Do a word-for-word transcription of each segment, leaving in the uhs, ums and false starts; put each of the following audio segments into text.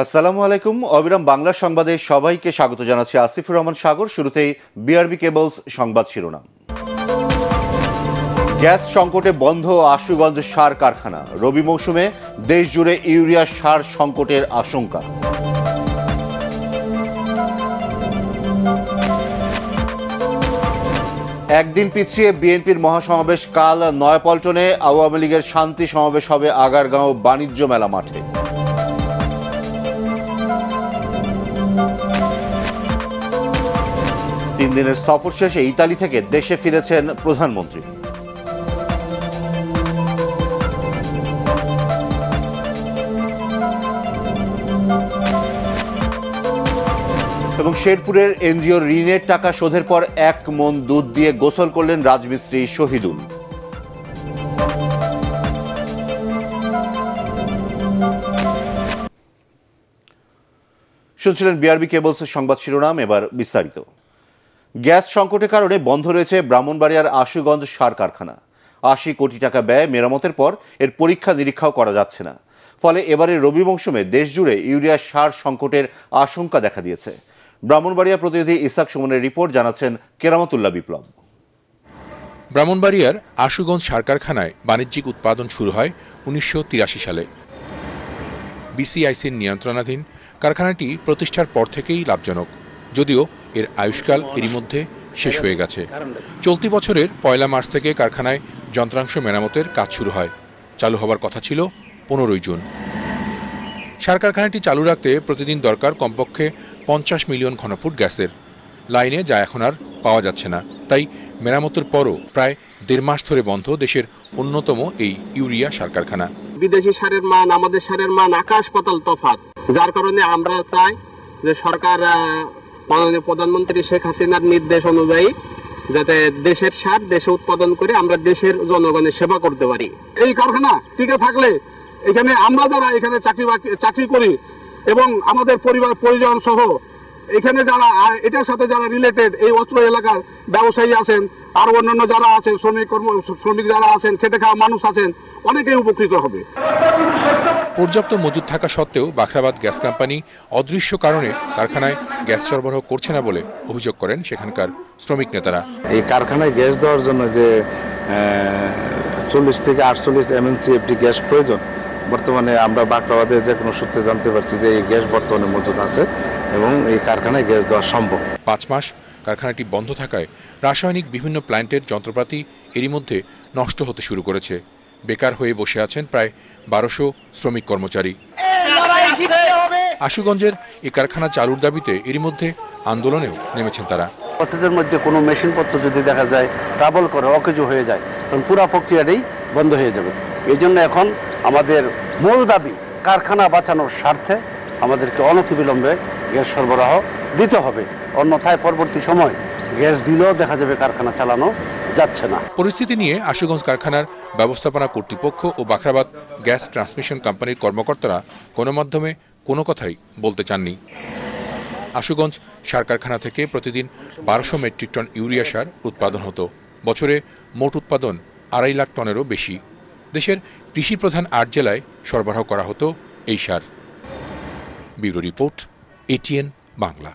আসসালামু আলাইকুম। অবিরাম বাংলা সংবাদে সবাইকে স্বাগত জানাচ্ছি আসিফুর রহমান সাগর। শুরুতেই বিআরবি কেবলস সংবাদ শিরোনাম। গ্যাস সংকটে বন্ধ আশুগঞ্জ সার কারখানা, রবি মৌসুমে দেশ জুড়ে ইউরিয়া সার সংকটের আশঙ্কা। একদিন পিছিয়ে বিএনপির মহাসমাবেশ কাল নয়াপল্টনে, আওয়ামী লীগের শান্তি সমাবেশ হবে আগারগাঁও বাণিজ্য মেলা মাঠে। তিন দিনের সফর শেষে ইতালি থেকে দেশে ফিরেছেন প্রধানমন্ত্রী। এবং শেরপুরের এনজিও ঋণের টাকা শোধের পর এক মন দুধ দিয়ে গোসল করলেন রাজমিস্ত্রি শহীদুল। শুনছিলেন বিআরবি কেবলসের সংবাদ শিরোনাম, এবার বিস্তারিত। গ্যাস সংকটের কারণে বন্ধ রয়েছে ব্রাহ্মণবাড়িয়ার আশুগঞ্জ সার কারখানা। আশি কোটি টাকা ব্যয় মেরামতের পর এর পরীক্ষা নিরীক্ষাও করা যাচ্ছে না। ফলে এবারের রবি মৌসুমে দেশ জুড়ে ইউরিয়া সার সংকটের আশঙ্কা দেখা দিয়েছে। ব্রাহ্মণবাড়িয়া প্রতিনিধি ইসাক সুমনের রিপোর্ট, জানাচ্ছেন কেরামতুল্লাহ বিপ্লব। ব্রাহ্মণবাড়িয়ার আশুগঞ্জ সার কারখানায় বাণিজ্যিক উৎপাদন শুরু হয় উনিশশো তিরাশি সালে। বিসিআইসির নিয়ন্ত্রণাধীন কারখানাটি প্রতিষ্ঠার পর থেকেই লাভজনক, যদিও এর আয়ুষ্কাল এরই মধ্যে শেষ হয়ে গেছে। চলতি বছরের পয়লা মার্চ থেকে কারখানায় যন্ত্রাংশ মেরামতের কাজ শুরু হয়। চালু হবার কথা ছিল পনেরোই জুন। সার কারখানাটি চালু রাখতে প্রতিদিন দরকার কমপক্ষে পঞ্চাশ মিলিয়ন ঘনফুট গ্যাসের। লাইনে যা এখন আর পাওয়া যাচ্ছে না, তাই মেরামতের পরও প্রায় দেড় মাস ধরে বন্ধ দেশের অন্যতম এই ইউরিয়া সার কারখানা। বিদেশি সারের মান আমাদের সারের মান আকাশ পাতাল তফাৎ, যার কারণে আমরা চাই যে সরকার মাননীয় প্রধানমন্ত্রী শেখ হাসিনার নির্দেশ অনুযায়ী যাতে দেশের সার দেশে উৎপাদন করে আমরা দেশের জনগণের সেবা করতে পারি। এই কারখানা টিকে থাকলে এখানে আমরা যারা এখানে চাকরি চাকরি করি এবং আমাদের পরিবার পরিজন সহ এখানে যারা এটার সাথে যারা রিলেটেড এই অত্র এলাকার ব্যবসায়ী আছেন, আর অন্যান্য যারা আছেন শ্রমিক কর্ম শ্রমিক যারা আছেন, খেটে খাওয়া মানুষ আছেন, অনেকেই উপকৃত হবে। পর্যাপ্ত মজুদ থাকা সত্ত্বেও বাখরাবাদ গ্যাস কোম্পানি অদৃশ্য কারণে কারখানায় গ্যাস সরবরাহ করছে না বলে অভিযোগ করেন সেখানকার শ্রমিক নেতারা। এই কারখানায় গ্যাস দেওয়ার জন্য যে চল্লিশ থেকে আটচল্লিশ এমএমসি একটি গ্যাস প্রয়োজন, বর্তমানে আমরা বাখরাবাদে যে কোনো সূত্রে জানতে পারছি যে এই গ্যাস বর্তমানে মজুদ আছে এবং এই কারখানায় গ্যাস দেওয়া সম্ভব। পাঁচ মাস কারখানাটি বন্ধ থাকায় রাসায়নিক বিভিন্ন প্ল্যান্টের যন্ত্রপাতি এরই মধ্যে নষ্ট হতে শুরু করেছে। বেকার হয়ে বসে আছেন প্রায় বারোশো শ্রমিক কর্মচারী। আশুগঞ্জের এই কারখানা চালুর দাবিতে এরই মধ্যে আন্দোলনেও নেমেছেন তারা। প্রসেসের মধ্যে কোনো মেশিনপত্র যদি দেখা যায় ট্রাবল করে অকেজো হয়ে যায়, তখন পুরো প্রক্রিয়াটাই বন্ধ হয়ে যাবে। এই জন্য এখন আমাদের মূল দাবি, কারখানা বাঁচানোর স্বার্থে আমাদেরকে অনতিবিলম্বে গ্যাস সরবরাহ দিতে হবে, অন্যথায় পরবর্তী সময় গ্যাস দিলেও দেখা যাবে কারখানা চালানো যাচ্ছে না। পরিস্থিতি নিয়ে আশুগঞ্জ কারখানার ব্যবস্থাপনা কর্তৃপক্ষ ও বাখরাবাদ গ্যাস ট্রান্সমিশন কোম্পানির কর্মকর্তারা কোনো মাধ্যমে কোনো কথাই বলতে চাননি। আশুগঞ্জ সার কারখানা থেকে প্রতিদিন বারোশো মেট্রিক টন ইউরিয়া সার উৎপাদন হতো। বছরে মোট উৎপাদন আড়াই লাখ টনেরও বেশি। দেশের কৃষি প্রধান আট জেলায় সরবরাহ করা হতো এই সার। Bureau report, ATN Bangla.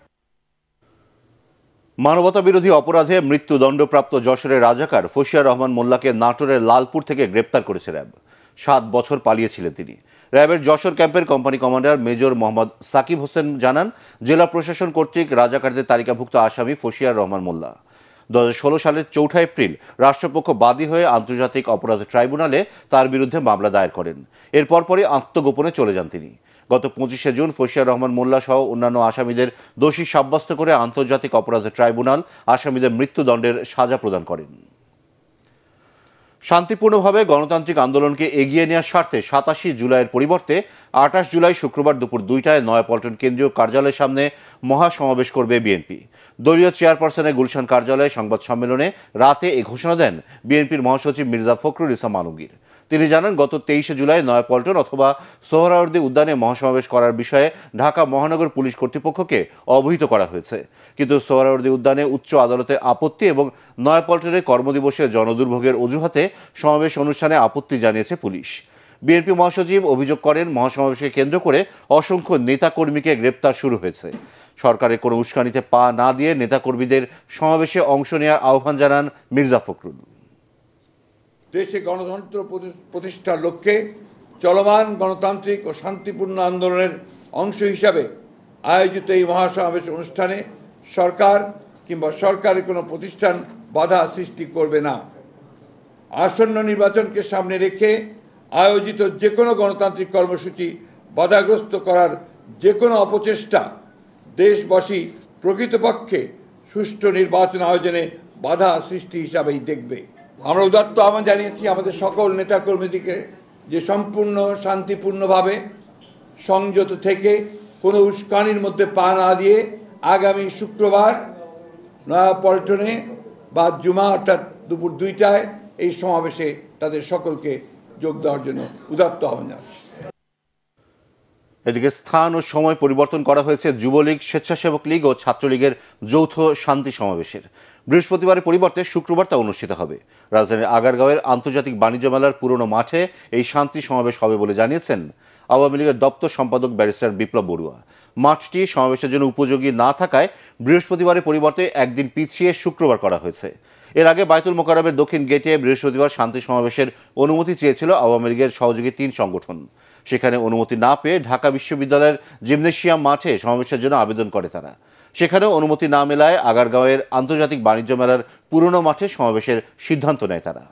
মানবতা বিরোধী অপরাধে মৃত্যুদণ্ডপ্রাপ্ত যশোরের রাজাকার ফশিয়ার রহমান মোল্লাকে নাটোরের লালপুর থেকে গ্রেপ্তার করেছে র্যাব। সাত বছর পালিয়েছিলেন তিনি। র্যাবের যশোর ক্যাম্পের company commander major Mohammad Sakib Hossain জানান, জেলা প্রশাসন কর্তৃক রাজাকারদের তালিকাভুক্ত আসামি ফশিয়ার রহমান মোল্লা। দু হাজার ষোলো সালের চৌঠা এপ্রিল রাষ্ট্রপক্ষ বাদী হয়ে আন্তর্জাতিক অপরাধ ট্রাইব্যুনালে তার বিরুদ্ধে মামলা দায়ের করেন। এর পরপরই আত্মগোপনে চলে যান তিনি। গত পঁচিশে জুন ফশিয়ার রহমান মোল্লা সহ অন্যান্য আসামিদের দোষী সাব্যস্ত করে আন্তর্জাতিক অপরাধ ট্রাইব্যুনাল আসামিদের মৃত্যুদণ্ডের সাজা প্রদান করেন। শান্তিপূর্ণভাবে গণতান্ত্রিক আন্দোলনকে এগিয়ে নেওয়ার স্বার্থে সাতাশে জুলাইয়ের পরিবর্তে আঠাশ জুলাই শুক্রবার দুপুর দুইটায় নয়াপল্টন কেন্দ্রীয় কার্যালয়ের সামনে মহাসমাবেশ করবে বিএনপি। দলীয় চেয়ারপারসনের গুলশান কার্যালয়ে সংবাদ সম্মেলনে রাতে এ ঘোষণা দেন বিএনপির মহাসচিব মির্জা ফখরুল ইসলাম আলমগীর। তিনি জানান, গত তেইশে জুলাই নয়াপল্টন অথবা সোহরাওয়ার্দী উদ্যানে মহাসমাবেশ করার বিষয়ে ঢাকা মহানগর পুলিশ কর্তৃপক্ষকে অবহিত করা হয়েছে, কিন্তু সোহরাওয়ার্দী উদ্যানে উচ্চ আদালতে আপত্তি এবং নয়াপল্টনে কর্মদিবসে জনদুর্ভোগের অজুহাতে সমাবেশ অনুষ্ঠানে আপত্তি জানিয়েছে পুলিশ। বিএনপি মহাসচিব অভিযোগ করেন, মহাসমাবেশকে কেন্দ্র করে অসংখ্য নেতাকর্মীকে গ্রেপ্তার শুরু হয়েছে। সরকারের কোনো উস্কানিতে পা না দিয়ে নেতাকর্মীদের সমাবেশে অংশ নেওয়ার আহ্বান জানান মির্জা ফখরুল। দেশে গণতন্ত্র প্রতিষ্ঠার লক্ষ্যে চলমান গণতান্ত্রিক ও শান্তিপূর্ণ আন্দোলনের অংশ হিসাবে আয়োজিত এই মহাসমাবেশ অনুষ্ঠানে সরকার কিংবা সরকারের কোনো প্রতিষ্ঠান বাধা সৃষ্টি করবে না। আসন্ন নির্বাচনকে সামনে রেখে আয়োজিত যে কোনো গণতান্ত্রিক কর্মসূচি বাধাগ্রস্ত করার যে কোনো অপচেষ্টা দেশবাসী প্রকৃতপক্ষে সুষ্ঠু নির্বাচন আয়োজনে বাধা সৃষ্টি হিসাবেই দেখবে। আমরা উদাত্ত আহ্বান জানিয়েছি আমাদের সকল নেতাকর্মীদেরকে যে সম্পূর্ণ শান্তিপূর্ণভাবে সংযত থেকে কোনো উস্কানির মধ্যে পা না দিয়ে আগামী শুক্রবার নয়াপল্টনে বা জুমা অর্থাৎ দুপুর দুইটায় এই সমাবেশে তাদের সকলকে যোগ দেওয়ার জন্য উদাত্ত আহ্বান জানাচ্ছি। এদিকে স্থান ও সময় পরিবর্তন করা হয়েছে যুবলীগ, স্বেচ্ছাসেবক লীগ ও ছাত্রলীগের যৌথ শান্তি সমাবেশের। বৃহস্পতিবারের পরিবর্তে শুক্রবার তা অনুষ্ঠিত হবে। রাজধানীর আগারগাঁওয়ের আন্তর্জাতিক বাণিজ্য মেলার পুরনো মাঠে এই শান্তি সমাবেশ হবে বলে জানিয়েছেন আওয়ামী লীগের দপ্তর সম্পাদক ব্যারিস্টার বিপ্লব বড়ুয়া। মাঠটি সমাবেশের জন্য উপযোগী না থাকায় বৃহস্পতিবারের পরিবর্তে একদিন পিছিয়ে শুক্রবার করা হয়েছে। এর আগে বায়তুল মোকাররমের দক্ষিণ গেটে বৃহস্পতিবার শান্তি সমাবেশের অনুমতি চেয়েছিল আওয়ামী লীগের সহযোগী তিন সংগঠন। সেখানে অনুমতি না পেয়ে ঢাকা বিশ্ববিদ্যালয়ের জিমনেশিয়াম মাঠে সমাবেশের জন্য আবেদন করে তারা। সেখানেও অনুমতি না মেলায় আগারগাঁওয়ের আন্তর্জাতিক বাণিজ্য মেলার পুরনো মাঠে সমাবেশের সিদ্ধান্ত নেয় তারা।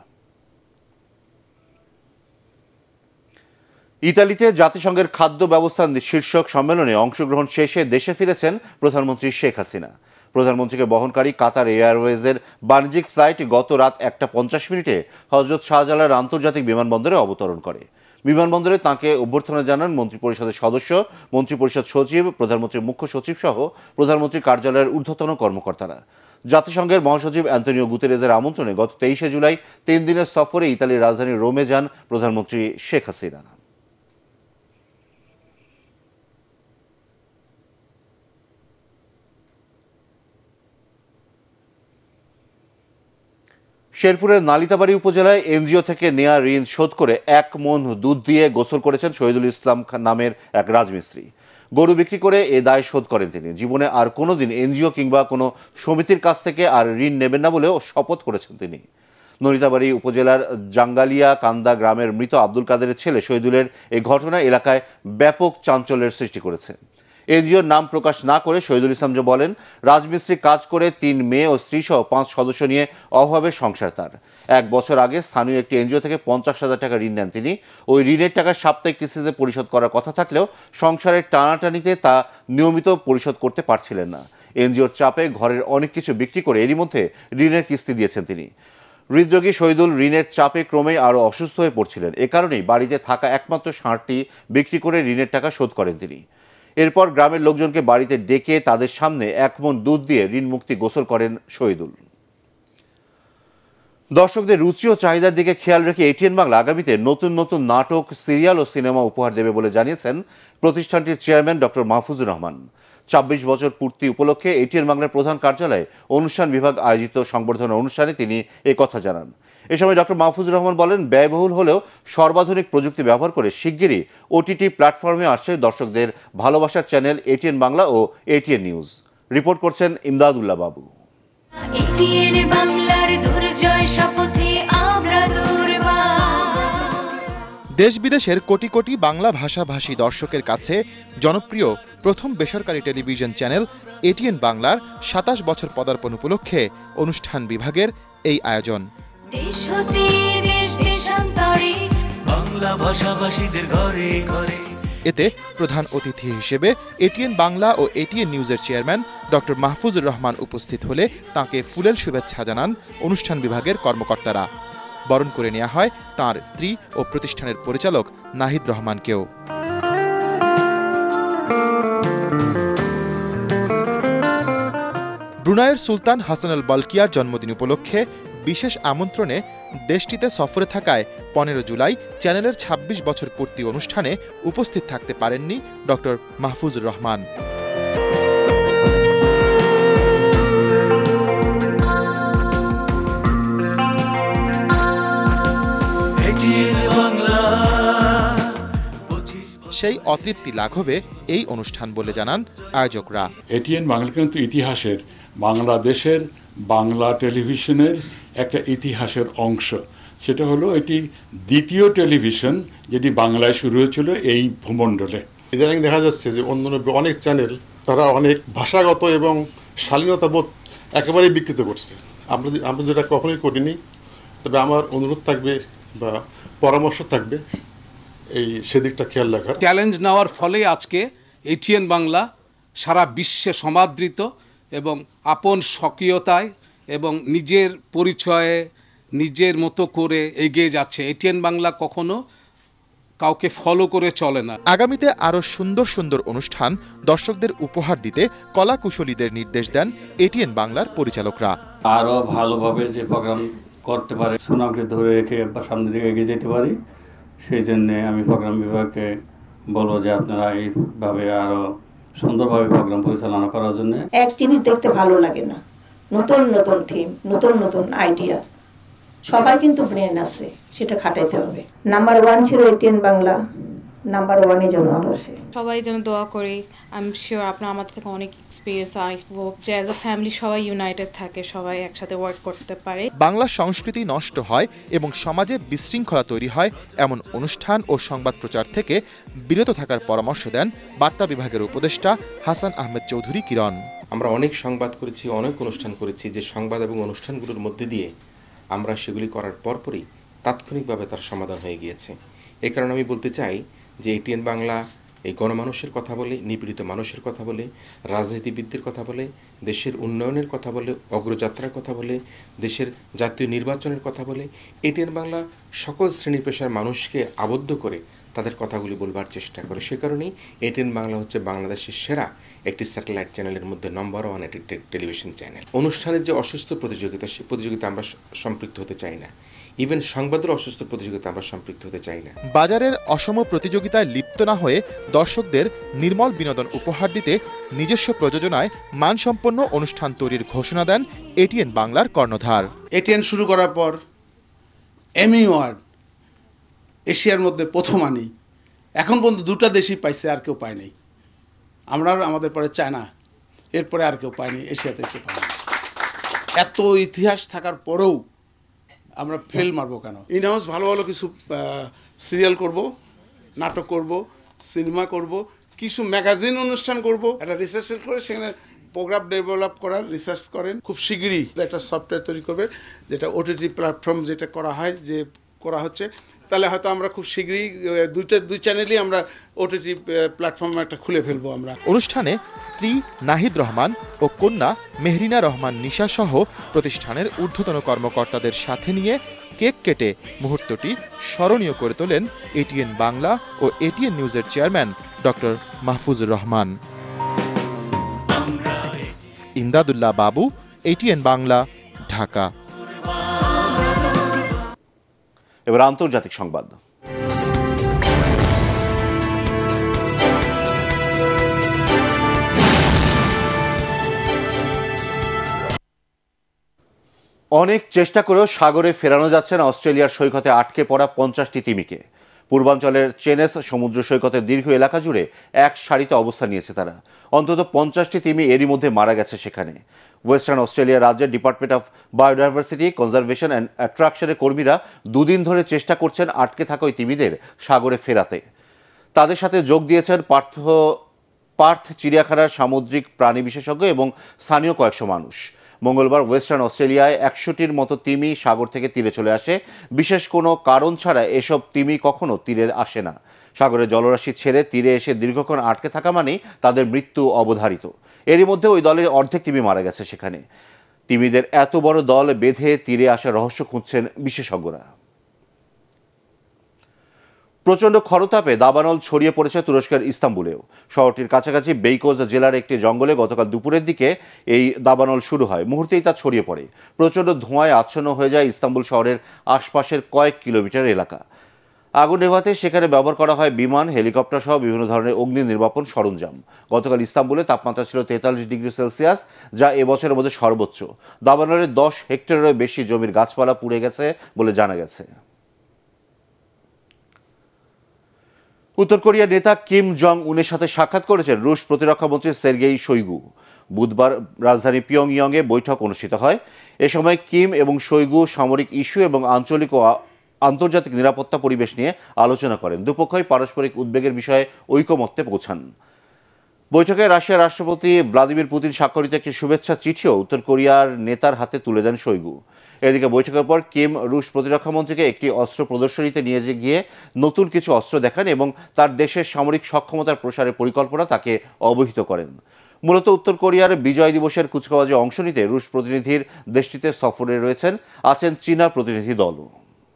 ইতালিতে জাতিসংঘের খাদ্য ব্যবস্থা শীর্ষক সম্মেলনে অংশগ্রহণ শেষে দেশে ফিরেছেন প্রধানমন্ত্রী শেখ হাসিনা। প্রধানমন্ত্রীকে বহনকারী কাতার এয়ারওয়েজের বাণিজ্যিক ফ্লাইট গত রাত একটা পঞ্চাশ মিনিটে হজরত শাহজালাল আন্তর্জাতিক বিমানবন্দরে অবতরণ করে। বিমানবন্দরে তাঁকে অভ্যর্থনা জানান মন্ত্রিপরিষদের সদস্য, মন্ত্রিপরিষদ সচিব, প্রধানমন্ত্রীর মুখ্য সচিব সহ প্রধানমন্ত্রীর কার্যালয়ের ঊর্ধ্বতন কর্মকর্তারা। জাতিসংঘের মহাসচিব অ্যান্তনিও গুতেরেজের আমন্ত্রণে গত তেইশে জুলাই তিন দিনের সফরে ইতালির রাজধানী রোমে যান প্রধানমন্ত্রী শেখ হাসিনা। শেরপুরের নালিতাবাড়ী উপজেলায় এনজিও থেকে নেয়া ঋণ শোধ করে এক মণ দুধ দিয়ে গোসল করেছেন শহীদুল ইসলাম নামের এক রাজমিস্ত্রি। গরু বিক্রি করে এ দায় শোধ করেন তিনি। জীবনে আর কোনোদিন এনজিও কিংবা কোনো সমিতির কাছ থেকে আর ঋণ নেবেন না বলেও শপথ করেছেন তিনি। নলিতাবাড়ী উপজেলার জাঙ্গালিয়া কান্দা গ্রামের মৃত আব্দুল কাদেরের ছেলে শহীদুলের এই ঘটনা এলাকায় ব্যাপক চাঞ্চল্যের সৃষ্টি করেছে। এনজিওর নাম প্রকাশ না করে শহীদুল ইসলাম যে বলেন, রাজমিস্ত্রি কাজ করে তিন মেয়ে ও স্ত্রী সহ পাঁচ সদস্য নিয়ে অভাবের সংসার তার। এক বছর আগে স্থানীয় একটি এনজিও থেকে পঞ্চাশ হাজার টাকা ঋণ নেন তিনি। ওই ঋণের টাকা সাপ্তাহিক কিস্তিতে পরিশোধ করার কথা থাকলেও সংসারের টানাটানিতে তা নিয়মিত পরিশোধ করতে পারছিলেন না। এনজিওর চাপে ঘরের অনেক কিছু বিক্রি করে এরই মধ্যে ঋণের কিস্তি দিয়েছেন তিনি। হৃদরোগী শহীদুল ঋণের চাপে ক্রমেই আরও অসুস্থ হয়ে পড়ছিলেন। এ কারণেই বাড়িতে থাকা একমাত্র ষাঁড়টি বিক্রি করে ঋণের টাকা শোধ করেন তিনি। এরপর গ্রামের লোকজনকে বাড়িতে ডেকে তাদের সামনে এক মণ দুধ দিয়ে ঋণ মুক্তি গোসল করেন শহীদুল। দর্শকদের রুচি ও চাহিদার দিকে খেয়াল রেখে এটিএন বাংলা আগামীতে নতুন নতুন নাটক, সিরিয়াল ও সিনেমা উপহার দেবে বলে জানিয়েছেন প্রতিষ্ঠানটির চেয়ারম্যান ডক্টর মাহফুজুর রহমান। ছাব্বিশ বছর পূর্তি উপলক্ষে এটিএন বাংলার প্রধান কার্যালয়ে অনুষ্ঠান বিভাগ আয়োজিত সংবর্ধনা অনুষ্ঠানে তিনি এ কথা জানান। এ সময় ডক্টর মাহফুজুর রহমান বলেন, ব্যয়বহুল হলেও সর্বাধুনিক প্রযুক্তি ব্যবহার করে শিগগিরই ওটিটি প্ল্যাটফর্মে আসছে দর্শকদের ভালোবাসার চ্যানেল এটিএন বাংলা ও এটিএন নিউজ। রিপোর্ট করছেন ইমদাদুল্লাহ বাবু। এটিএন বাংলার দুর্জয় শপথে আমরা দেশ বিদেশের কোটি কোটি বাংলা ভাষাভাষী দর্শকের কাছে জনপ্রিয় প্রথম বেসরকারি টেলিভিশন চ্যানেল এটিএন বাংলার সাতাশ বছর পদার্পণ উপলক্ষে অনুষ্ঠান বিভাগের এই আয়োজন। দেশ হতে দেশ দেশান্তরে বাংলা ভাষাভাষীদের ঘরে ঘরে। এতে প্রধান অতিথি হিসেবে এটিএন বাংলা ও এটিএন নিউজের চেয়ারম্যান ডক্টর মাহফুজুর রহমান উপস্থিত হলে তাঁকে ফুলেল শুভেচ্ছা জানান অনুষ্ঠান বিভাগের কর্মকর্তারা। বরণ করে নেওয়া হয় তাঁর স্ত্রী ও প্রতিষ্ঠানের পরিচালক নাহিদ রহমানকেও। ব্রুনাইয়ের সুলতান হাসান আল বালকিয়ার জন্মদিন উপলক্ষে বিশেষ আমন্ত্রণে দেশটিতে সফরে থাকায় পনেরো জুলাই চ্যানেলের ছাব্বিশ বছর পূর্তি অনুষ্ঠানে উপস্থিত থাকতে পারেননি ডক্টর মাহফুজুর রহমান। এটিএন বাংলা। সেই অতৃপ্তি লাঘবে এই অনুষ্ঠান বলে জানান আয়োজকরা। এটিএন বাংলা কিন্তু ইতিহাসের, বাংলাদেশের বাংলা টেলিভিশনের একটা ইতিহাসের অংশ। সেটা হলো এটি দ্বিতীয় টেলিভিশন যেটি বাংলায় শুরু হয়েছিল এই ভূমণ্ডলে। ইদানিং দেখা যাচ্ছে যে অন্য অনেক চ্যানেল তারা অনেক ভাষাগত এবং শালীনতাবোধ একেবারেই বিকৃত করছে। আমরা আমরা যেটা কখনোই করিনি। তবে আমার অনুরোধ থাকবে বা পরামর্শ থাকবে এই সেদিকটা খেয়াল রাখার। চ্যালেঞ্জ নেওয়ার ফলে আজকে এটিএন বাংলা সারা বিশ্বে সমাদৃত এবং আপন স্বকীয়তায় এবং নিজের পরিচয়ে নিজের মতো করে এগিয়ে যাচ্ছে। এটিএন বাংলা কখনো কাউকে ফলো করে চলে না। আগামীতে আরো সুন্দর সুন্দর অনুষ্ঠান দর্শকদের উপহার দিতে কলা কুশলীদের নির্দেশ দেন এটিএন বাংলার পরিচালকরা। আরো ভালোভাবে যে প্রোগ্রাম করতে পারে, সুনামকে ধরে রেখে বা সামনের দিকে এগিয়ে যেতে পারি, সেই জন্য আমি প্রোগ্রাম বিভাগকে বলবো যে আপনারা এইভাবে আরো সুন্দরভাবে প্রোগ্রাম পরিচালনা করার জন্য। এক জিনিস দেখতে ভালো লাগে না, নতুন নতুন থিম, নতুন নতুন আইডিয়া। সবার কিন্তু ব্রেন আছে, সেটা খাটাইতে হবে। নাম্বার ওয়ান ছিল এটিএন বাংলা, নাম্বার ওয়ানে যেন আসে। সবাই যেন দোয়া করি। আই এম শিওর আপনার আমাদের থেকে অনেক এক্সপিরিয়েন্স। আই হোপ যে অ্যাজ আ ফ্যামিলি সবাই ইউনাইটেড থাকে, সবাই একসাথে ওয়ার্ক করতে পারে। বাংলা সংস্কৃতি নষ্ট হয় এবং সমাজে বিশৃঙ্খলা তৈরি হয় এমন অনুষ্ঠান ও সংবাদ প্রচার থেকে বিরত থাকার পরামর্শ দেন বার্তা বিভাগের উপদেষ্টা হাসান আহমেদ চৌধুরী কিরণ। আমরা অনেক সংবাদ করেছি, অনেক অনুষ্ঠান করেছি, যে সংবাদ এবং অনুষ্ঠানগুলোর মধ্যে দিয়ে আমরা সেগুলি করার পরপরই তাৎক্ষণিকভাবে তার সমাধান হয়ে গিয়েছে। এই কারণে আমি বলতে চাই যে এটিএন বাংলা এই গণমানুষের কথা বলে, নিপীড়িত মানুষের কথা বলে, রাজনীতিবিদদের কথা বলে, দেশের উন্নয়নের কথা বলে, অগ্রযাত্রার কথা বলে, দেশের জাতীয় নির্বাচনের কথা বলে, এটিএন বাংলা সকল শ্রেণী পেশার মানুষকে আবদ্ধ করে তাদের কথাগুলি বলবার চেষ্টা করে। সে কারণেই এটিএন বাংলা হচ্ছে বাংলাদেশের সেরা একটি স্যাটেলাইট চ্যানেলের মধ্যে নম্বর ওয়ান একটি টেলিভিশন চ্যানেল। অনুষ্ঠানের যে অসুস্থ প্রতিযোগিতা, সেই প্রতিযোগিতা আমরা সম্পৃক্ত হতে চাই না। ইভেন সংবাদের অসুস্থ প্রতিযোগিতা আমরা সম্পৃক্ত হতে চাই না। বাজারের অসম প্রতিযোগিতায় লিপ্ত না হয়ে দর্শকদের নির্মল বিনোদন উপহার দিতে নিজস্ব প্রযোজনায় মানসম্পন্ন অনুষ্ঠান তৈরির ঘোষণা দেন এটিএন বাংলার কর্ণধার। এটিএন শুরু করার পর এমি অ্যাওয়ার্ড এশিয়ার মধ্যে প্রথম আনি। এখন পর্যন্ত দুটা দেশই পাইছে, আর কেউ পায়নি। আমরা আমাদের পরে চায়না, এরপরে আর কেউ পায়নি, এশিয়াতে কেউ পায়নি। এত ইতিহাস থাকার পরেও আমরা ফেল মারবো কেন? ইন হাউস ভালো ভালো কিছু সিরিয়াল করব, নাটক করব, সিনেমা করব, কিছু ম্যাগাজিন অনুষ্ঠান করব। একটা রিসার্চ করে সেখানে প্রোগ্রাম ডেভেলপ করার রিসার্চ করেন। খুব শীঘ্রই একটা সফটওয়্যার তৈরি করবে, যেটা ওটিটি প্ল্যাটফর্ম যেটা করা হয়, যে করা হচ্ছে, তাহলে হয়তো আমরা খুব শীঘ্রই দুইটা দুই চ্যানেলই আমরা ওটিটি প্ল্যাটফর্মে একটা খুলে ফেলবো আমরা। অনুষ্ঠানে স্ত্রী নাহিদ রহমান ও কন্যা মেহরিনা রহমান নিশা সহ প্রতিষ্ঠানের ঊর্ধ্বতন কর্মকর্তাদের সাথে নিয়ে কেক কেটে মুহূর্তটি স্মরণীয় করে তোলেন এটিএন বাংলা ও এটিএন নিউজের chairman doctor Mahfuzur Rahman. Imdadullah Babu, ATN Bangla, Dhaka. এবার আন্তর্জাতিক সংবাদ। অনেক চেষ্টা করেও সাগরে ফেরানো যাচ্ছে না অস্ট্রেলিয়ার সৈকতে আটকে পড়া পঞ্চাশটি তিমিকে। পূর্বাঞ্চলের চেনেস সমুদ্র সৈকতের দীর্ঘ এলাকা জুড়ে এক সারিতে অবস্থান নিয়েছে তারা। অন্তত পঞ্চাশটি তিমি এরই মধ্যে মারা গেছে সেখানে। ওয়েস্টার্ন অস্ট্রেলিয়া রাজ্যের department of biodiversity, conservation and অ্যাট্রাকশনের কর্মীরা দুদিন ধরে চেষ্টা করছেন আটকে থাকা ওই তিমিদের সাগরে ফেরাতে। তাদের সাথে যোগ দিয়েছেন পার্থ পার্থ চিড়িয়াখানার সামুদ্রিক প্রাণী বিশেষজ্ঞ এবং স্থানীয় কয়েকশো মানুষ। মঙ্গলবার ওয়েস্টার্ন অস্ট্রেলিয়ায় একশোটির মতো তিমি সাগর থেকে তীরে চলে আসে। বিশেষ কোনো কারণ ছাড়া এসব তিমি কখনো তীরে আসে না। সাগরে জলরাশি ছেড়ে তীরে এসে দীর্ঘক্ষণ আটকে থাকা মানেই তাদের মৃত্যু অবধারিত। এরই মধ্যে ওই দলের অর্ধেক তিমি মারা গেছে সেখানে। তিমিদের এত বড় দল বেঁধে তীরে আসার রহস্য খুঁজছেন বিশেষজ্ঞরা। প্রচণ্ড খরতাপে দাবানল ছড়িয়ে পড়েছে তুরস্কের ইস্তাম্বুলেও। শহরটির কাছাকাছি বেইকোজ জেলার একটি জঙ্গলে গতকাল দুপুরের দিকে এই দাবানল শুরু হয়। মুহূর্তেই তা ছড়িয়ে পড়ে। প্রচণ্ড ধোঁয়ায় আচ্ছন্ন হয়ে যায় ইস্তাম্বুল শহরের আশপাশের কয়েক কিলোমিটার এলাকা। আগুন নেভাতে সেখানে ব্যবহার করা হয় বিমান, হেলিকপ্টার সহ বিভিন্ন ধরনের অগ্নি নির্বাপন সরঞ্জাম। গতকাল ইস্তাম্বুলে তাপমাত্রা ছিল তেতাল্লিশ ডিগ্রি সেলসিয়াস, যা এবছরের মধ্যে সর্বোচ্চ। দাবানলের দশ হেক্টরেরও বেশি জমির গাছপালা পুড়ে গেছে বলে জানা গেছে। উত্তর কোরিয়ার নেতা কিম জং উনের সাথে সাক্ষাৎ করেছেন রুশ প্রতিরক্ষামন্ত্রী সের্গেই শোইগু। বুধবার রাজধানী পিয়ংইয়ংয়ে বৈঠক অনুষ্ঠিত হয়। এ সময় কিম এবং শোইগু সামরিক ইস্যু এবং আঞ্চলিক ও আন্তর্জাতিক নিরাপত্তা পরিবেশ নিয়ে আলোচনা করেন। দুপক্ষই পারস্পরিক উদ্বেগের বিষয়ে ঐকমত্যে পৌঁছান। বৈঠকে রাশিয়ার রাষ্ট্রপতি ভ্লাদিমির পুতিন স্বাক্ষরিত একটি শুভেচ্ছা চিঠিও উত্তর কোরিয়ার নেতার হাতে তুলে দেন শোইগু। এদিকে বৈঠকের পর কিম রুশ প্রতিরক্ষামন্ত্রীকে একটি অস্ত্র প্রদর্শনীতে নিয়ে গিয়ে নতুন কিছু অস্ত্র দেখান এবং তার দেশের সামরিক সক্ষমতার প্রসারের পরিকল্পনা তাকে অবহিত করেন। মূলত উত্তর কোরিয়ার বিজয় দিবসের কুচকাওয়াজে অংশ নিতে রুশ প্রতিনিধির দেশটিতে সফরে রয়েছেন আছেন চীনা প্রতিনিধি দলও।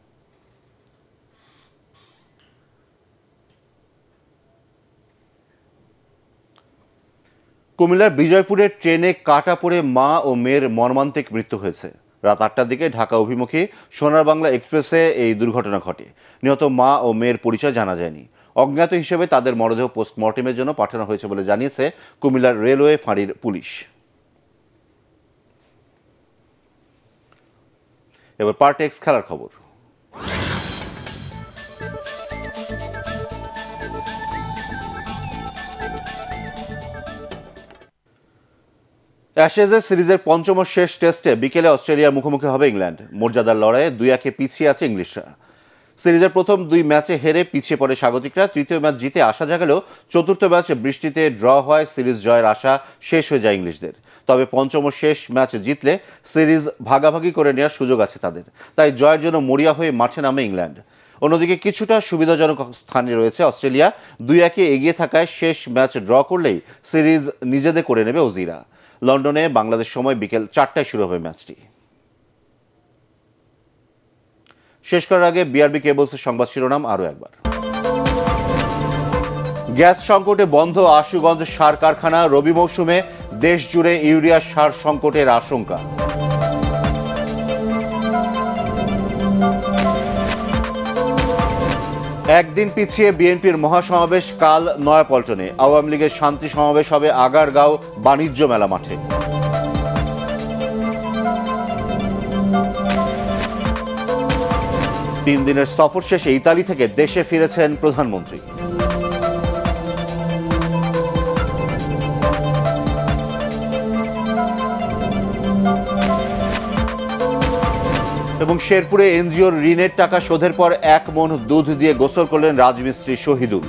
কুমিল্লার বিজয়পুরের ট্রেনে কাটা পড়ে মা ও মেয়ের মর্মান্তিক মৃত্যু হয়েছে। রাত আটটার দিকে ঢাকা অভিমুখী সোনার বাংলা এক্সপ্রেসে এই দুর্ঘটনা ঘটে। নিহত মা ও মেয়ের পরিচয় জানা যায়নি। অজ্ঞাত হিসেবে তাদের মরদেহ পোস্টমর্টেমের জন্য পাঠানো হয়েছে বলে জানিয়েছে কুমিল্লার রেলওয়ে ফাঁড়ির পুলিশ। এবার পার্ট এক্স খেলার খবর। অ্যাশেজের সিরিজের পঞ্চম শেষ টেস্টে বিকেলে অস্ট্রেলিয়ার মুখোমুখি হবে ইংল্যান্ড। মর্যাদার লড়াইয়ে দুই একে পিছিয়ে আছে ইংলিশরা। সিরিজের প্রথম দুই ম্যাচে হেরে পিছিয়ে পড়ে স্বাগতিকরা। তৃতীয় ম্যাচ জিতে আসা জাগালেও চতুর্থ ম্যাচে বৃষ্টিতে ড্র হয় সিরিজ জয়ের আশা শেষ হয়ে যায় ইংলিশদের। তবে পঞ্চম শেষ ম্যাচ জিতলে সিরিজ ভাগাভাগি করে নেওয়ার সুযোগ আছে তাদের। তাই জয়ের জন্য মরিয়া হয়ে মাঠে নামে ইংল্যান্ড। অন্যদিকে কিছুটা সুবিধাজনক স্থানে রয়েছে অস্ট্রেলিয়া। দুই একে এগিয়ে থাকায় শেষ ম্যাচ ড্র করলেই সিরিজ নিজেদের করে নেবে অজিরা। লন্ডনে বাংলাদেশ সময় বিকেল চারটায় শুরু হবে ম্যাচটি। শেষ করার আগে বিআরবি কেবলসের সংবাদ শিরোনাম আরও একবার। গ্যাস সংকটে বন্ধ আশুগঞ্জ সার কারখানা। রবি মৌসুমে দেশ জুড়ে ইউরিয়া সার সংকটের আশঙ্কা। একদিন পিছিয়ে বিএনপির মহাসমাবেশ কাল নয়াপল্টনে। আওয়ামী লীগের শান্তি সমাবেশ হবে আগারগাঁও বাণিজ্য মেলা মাঠে। তিন দিনের সফর শেষে ইতালি থেকে দেশে ফিরেছেন প্রধানমন্ত্রী। এবং শেরপুরে এনজিওর ঋণের টাকা শোধের পর এক মণ দুধ দিয়ে গোসল করলেন রাজমিস্ত্রি শহীদুল।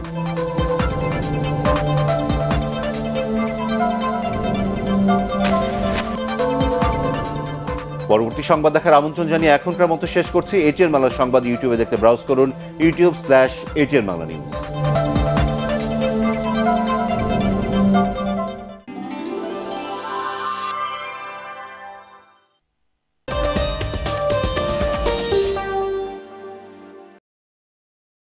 পরবর্তী সংবাদ দেখার আমন্ত্রণ জানিয়ে এখনকার মতো শেষ করছি। এটিএন বাংলা সংবাদ ইউটিউবে দেখতে ব্রাউজ করুন YouTube slash ATN Bangla news.